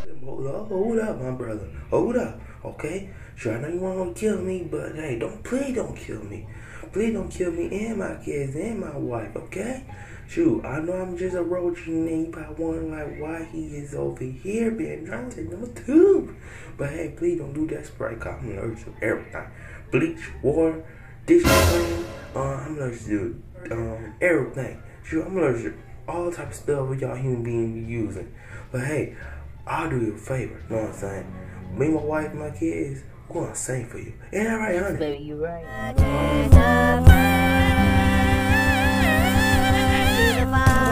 Hold up, my brother. Hold up, okay? Sure, I know you want to kill me, but hey, please don't kill me. Please don't kill me and my kids and my wife, okay? Shoot, I know I'm just a roach and you probably wondering like why he is over here being trying to take number two. But hey, please don't do that spray, cause I'm allergic to everything. Bleach, water, dish clean, I'm allergic to everything. Shoot, I'm allergic to all type of stuff with y'all human beings be using. But hey, I'll do you a favor, know what I'm saying? Me, my wife, and my kids, we're gonna sing for you. Ain't that right, honey? Baby, you right.